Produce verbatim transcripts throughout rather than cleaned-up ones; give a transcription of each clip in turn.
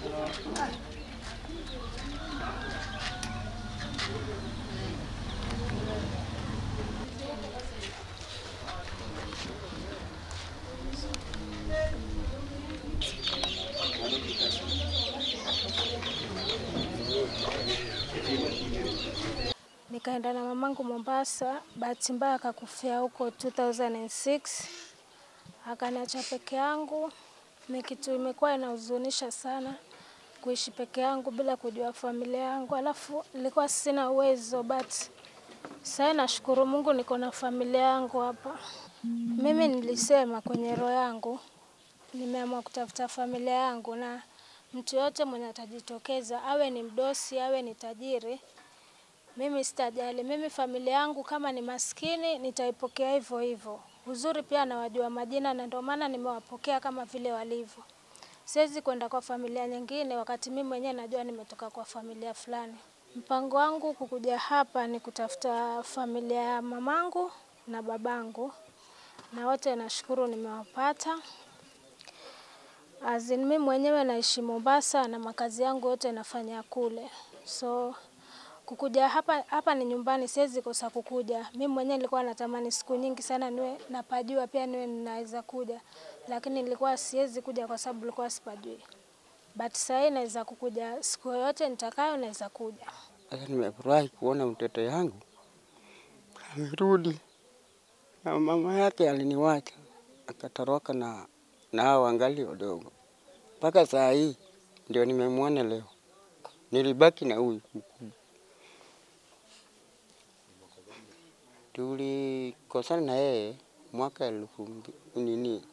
Nikaenda na mamangu Mombasa, bahati mbaya akakufia huko two thousand six. Akaniacha peke yangu. Ni kitu imekuwa inahuzunisha sana kuishi peke yangu bila kujua familia yangu. Alafu nilikuwa sina uwezo, but sasa nashukuru Mungu niko na familia yangu hapa. Mimi nilisema kwenye roho yangu nimeamua kutafuta familia yangu, na mtu yote mwenye atajitokeza, awe ni mdosi, awe ni tajiri, mimi sitajali. Mimi familia yangu kama ni maskini nitaipokea hivyo hivyo. Uzuri pia nawajua majina, na ndio maana nimewapokea kama vile walivyo. Siwezi kwenda kwa familia nyingine wakati mimi mwenyewe najua nimetoka kwa familia fulani. Mpango wangu kukuja hapa ni kutafuta familia ya mamangu na babangu, na wote nashukuru nimewapata. Azin mimi mwenyewe naishi Mombasa na makazi yangu yote nafanya kule. So kukuja hapa hapa ni nyumbani, siwezi kosa kukuja. Mimi mwenyewe nilikuwa natamani siku nyingi sana niwe napajua pia niwe ninaweza kuja, lakini nilikuwa siwezi kuja kwa sababu nilikuwa sipajui. But sasa naweza kukuja siku yote nitakayo, naweza kuja. Sasa nimefurahi kuona mtoto yangu amerudi. Na mama yake aliniwacha akatoroka na na hao wangali wadogo. Mpaka saa hii ndio nimemwona leo. Nilibaki na huyu. Tulikosana na yeye mwaka elfu nini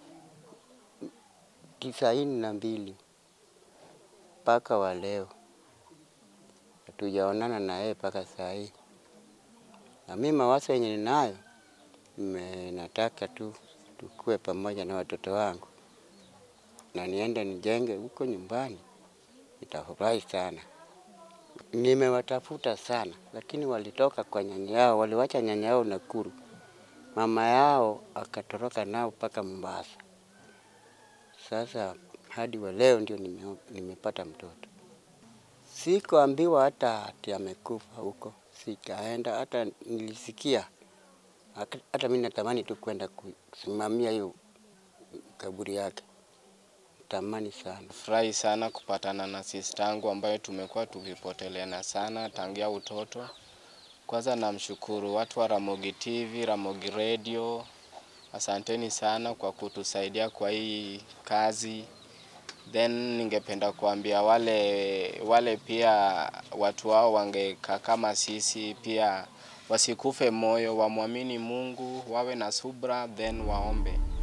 tisaini na mbili mpaka wa leo. Hatujaonana na yeye mpaka saa hii. Na mimi mawazo yenye ninayo, nataka tu tukue pamoja na watoto wangu. Na niende nijenge huko nyumbani. Nitafurahi sana. Nimewatafuta sana, lakini walitoka kwa nyanya yao, waliwacha nyanya yao Nakuru. Mama yao akatoroka nao mpaka Mombasa. Sasa hadi wa leo ndio nime, nimepata mtoto. Sikuambiwa hata ati amekufa huko. Sikaenda, hata nilisikia. Hata mimi natamani tu kwenda kusimamia hiyo kaburi yake. Tamani sana. Furahi sana kupatana na sister yangu ambayo tumekuwa tukipoteleana sana tangia utoto. Kwanza namshukuru watu wa Ramogi T V, Ramogi Radio. Asanteni sana kwa kutusaidia kwa hii kazi. Then ningependa kuambia wale wale pia watu wao wangekaa kama sisi, pia wasikufe moyo, wamwamini Mungu, wawe na subra, then waombe.